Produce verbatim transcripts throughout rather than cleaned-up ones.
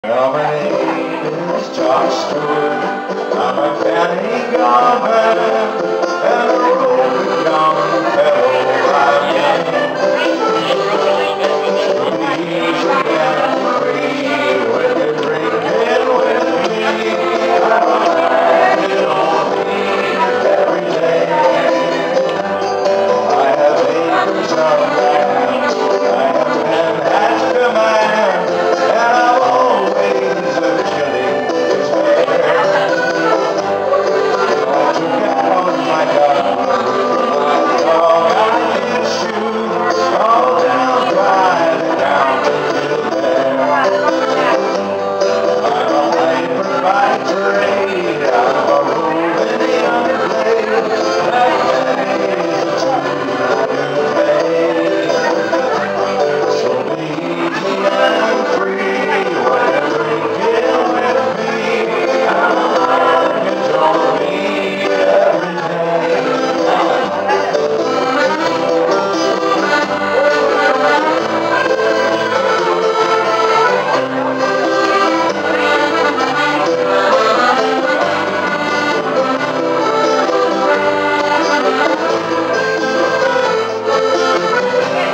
Well, my name is Jock Stewart. I'm a canny goner and a roving young fellow I am. Easy and free when you're drinking with me. I like it on me every day. I have acres of land. I have been at command, and I'm always a shilling to spare. I took out my gun, my dog I can shoot, all down by the county there. I'm a piper by trade, I'm a roving young blade, that pays the tune pay. So be easy and free when you're drinking with me. I like it on me every day.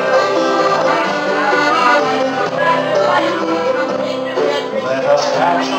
Let us catch